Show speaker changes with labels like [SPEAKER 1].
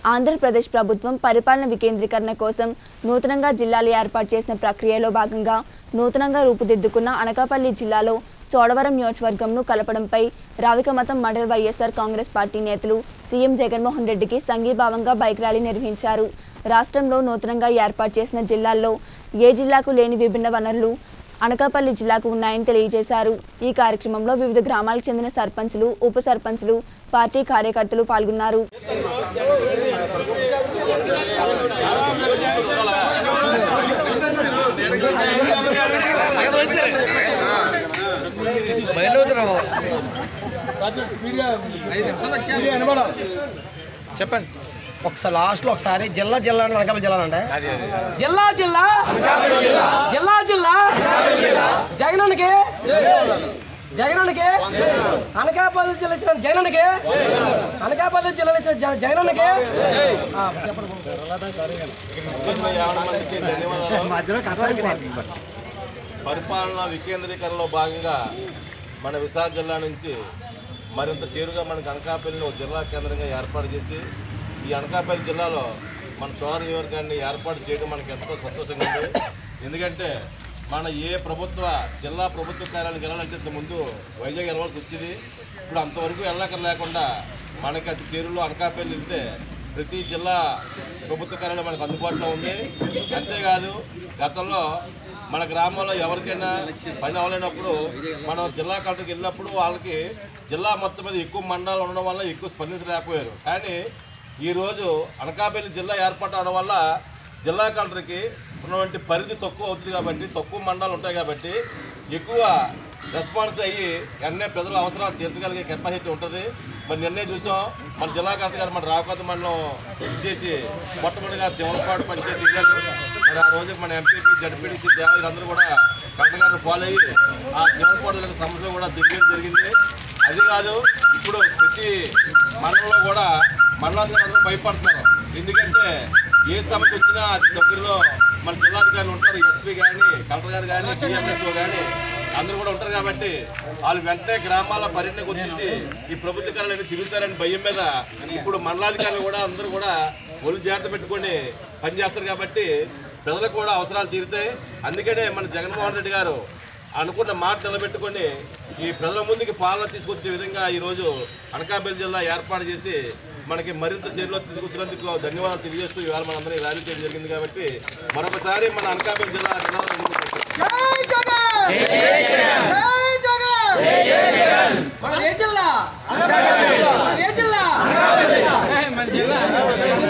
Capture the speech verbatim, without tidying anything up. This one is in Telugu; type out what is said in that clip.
[SPEAKER 1] ఆంధ్రప్రదేశ్ ప్రభుత్వం పరిపాలన వికేంద్రీకరణ కోసం నూతనంగా జిల్లాలు ఏర్పాటు చేసిన ప్రక్రియలో భాగంగా నూతనంగా రూపుదిద్దుకున్న అనకాపల్లి జిల్లాలో చోడవరం నియోజకవర్గంను కలపడంపై రావికమతం మండల వైఎస్ఆర్ కాంగ్రెస్ పార్టీ నేతలు సీఎం జగన్మోహన్ రెడ్డికి సంఘీభావంగా బైక్ ర్యాలీ నిర్వహించారు. రాష్ట్రంలో నూతనంగా ఏర్పాటు చేసిన జిల్లాల్లో ఏ జిల్లాకు లేని విభిన్న వనరులు అనకాపల్లి జిల్లాకు ఉన్నాయని తెలియజేశారు. ఈ కార్యక్రమంలో వివిధ గ్రామాలకు చెందిన సర్పంచులు, ఉప సర్పంచులు, పార్టీ కార్యకర్తలు పాల్గొన్నారు.
[SPEAKER 2] చెప్పండి ఒకసారి లాస్ట్ లో ఒకసారి జిల్లా జిల్లా అనకాపల్లి జిల్లా అంటే జిల్లా జిల్లా జిల్లా జిల్లా జగనన్నకి జగనన్నకి అనకాపల్లి జిల్లా ఇచ్చిన జగనన్నకి అనకాపల్లి జిల్లా ఇచ్చిన జగనన్నకి
[SPEAKER 3] పరిపాలన వికేంద్రీకరణలో భాగంగా మన విశాఖ జిల్లా నుంచి మరింత చేరుగా మనకు అనకాపల్లిని ఒక జిల్లా కేంద్రంగా ఏర్పాటు చేసి ఈ అనకాపల్లి జిల్లాలో మన చోర నియోజకవర్గాన్ని ఏర్పాటు చేయడం మనకు ఎంతో సంతోషంగా ఉంది. ఎందుకంటే మన ఏ ప్రభుత్వ జిల్లా ప్రభుత్వ కార్యాలయాలకు వెళ్ళాలంటే ముందు వైజాగ్ వెళ్ళవలసి వచ్చింది. ఇప్పుడు అంతవరకు వెళ్ళక లేకుండా మనకి అతి చేరులో అనకాపల్లి వెళ్తే ప్రతి జిల్లా ప్రభుత్వ కార్యాలయం మనకు అందుబాటులో ఉంది. అంతేకాదు గతంలో మన గ్రామంలో ఎవరికైనా పని అవ్వలేనప్పుడు మనం జిల్లా కలెక్టర్కి వెళ్ళినప్పుడు వాళ్ళకి జిల్లా మొత్తం మీద ఎక్కువ మండలాలు ఉండడం వల్ల ఎక్కువ స్పందించలేకపోయారు. కానీ ఈరోజు అనకాపల్లి జిల్లా ఏర్పాటు అవడం వల్ల జిల్లా కలెక్టర్కి ఉన్నటువంటి పరిధి తక్కువ అవుతుంది కాబట్టి, తక్కువ మండలాలు ఉంటాయి కాబట్టి ఎక్కువ రెస్పాన్స్ అయ్యి వెంటనే ప్రజల అవసరాలు తీర్చగలిగే కెపాసిటీ ఉంటుంది. మరి నిన్నే చూసాం మన జిల్లా కలెక్టర్ గారు మన రావుకొత్త మండలం ఇచ్చేసి మొట్టమొదటిగా చివరిపాడు పంచాయతీ వెళ్ళారు. మరి ఆ రోజు మన ఎంపీపీ జడ్పీటీసీ దేవాలయందరూ కూడా కలెక్టర్ గారిని ఫాలో అయ్యి ఆ చివరిపాడు సమస్యలు కూడా దిగ్గడం జరిగింది. అది కాదు, ఇప్పుడు ప్రతి మండలంలో కూడా మండలాధికారులు అందరూ భయపడుతున్నారు. ఎందుకంటే ఏ సమస్య వచ్చినా అది దగ్గరలో మన జిల్లాధికారులు ఉంటారు, ఎస్పీ కానీ కలెక్టర్ గారు కానీ డిఎంఎస్ఓ కానీ అందరూ కూడా ఉంటారు. కాబట్టి వాళ్ళు వెంటనే గ్రామాల పర్యటనకు వచ్చేసి ఈ ప్రభుత్వ కార్యాలయాన్ని తిరుగుతారని భయం మీద ఇప్పుడు మండలాధికారులు కూడా అందరూ కూడా ఒళ్ళు జాగ్రత్త పెట్టుకొని పనిచేస్తారు. కాబట్టి ప్రజలకు కూడా అవసరాలు తీరుతాయి. అందుకనే మన జగన్మోహన్ రెడ్డి గారు అనుకున్న మాట నిలబెట్టుకొని ఈ ప్రజల ముందుకి పాలన తీసుకొచ్చే విధంగా ఈరోజు అనకాపల్లి జిల్లా ఏర్పాటు చేసి మనకి మరింత చేరులో తీసుకొచ్చినందుకు ధన్యవాదాలు తెలియజేస్తూ ఇవాళ మనందరం ర్యాలీ చేయడం జరిగింది. కాబట్టి మరొకసారి మన అనకాపల్లి జిల్లా
[SPEAKER 2] జిల్లా